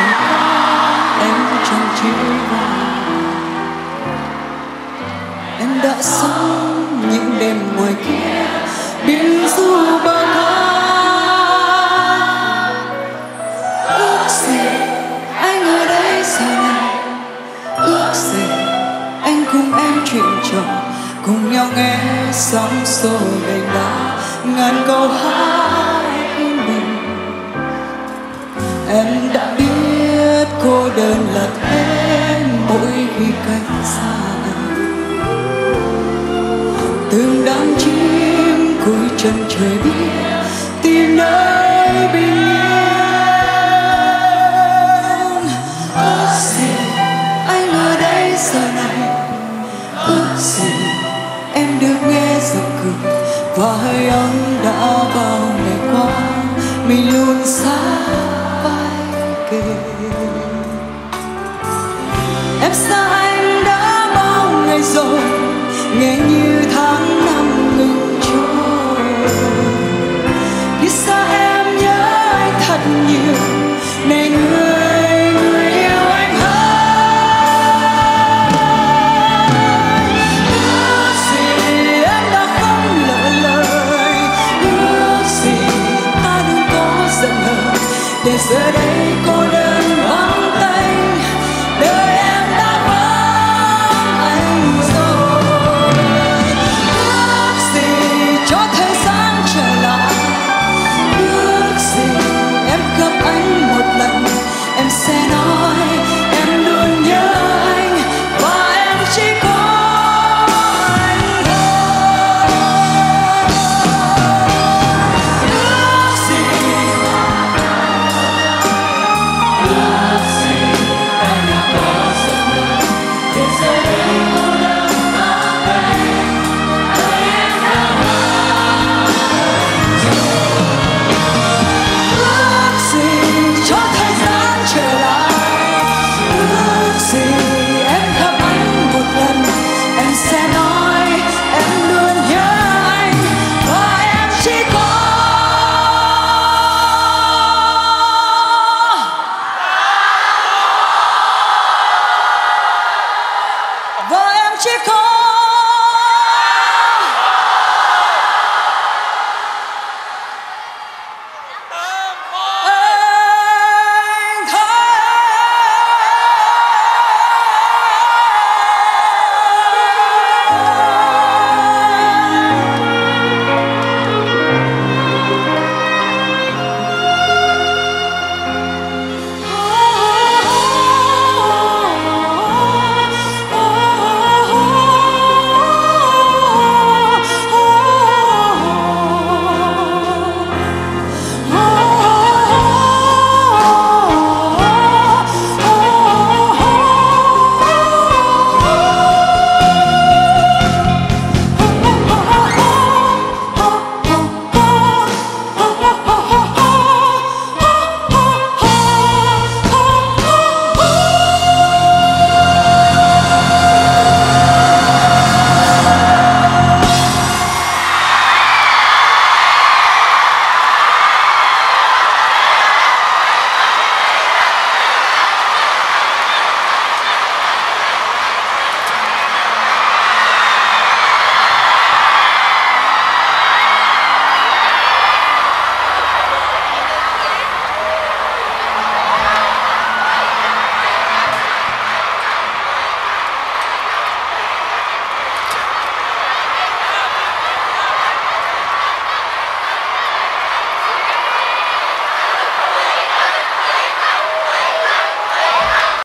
trời cao em chẳng chịu vào. Em đã sống những đêm ngoài kia biển du bờ cát. Ước gì anh ở đây giờ này, ước gì anh cùng em chuyện trò, cùng nhau nghe sóng xô gầy đá ngàn câu hát yên bình. Em đã biết cô đơn là thế mỗi khi cách xa, từng đám chim cuối chân trời biết tìm nơi bình yên. Ước gì anh ở đây giờ này, ước gì em được nghe giọng cười và hơi ấm đã bao ngày qua mình luôn sát vai kề. Em xa anh đã bao ngày rồi, nghe như tháng năm ngừng trôi. Khi xa em nhớ anh thật nhiều, này người yêu anh ơi. Ước gì em đã không lỡ lời, ước gì ta đừng có giận hờn để giờ đây cô đơn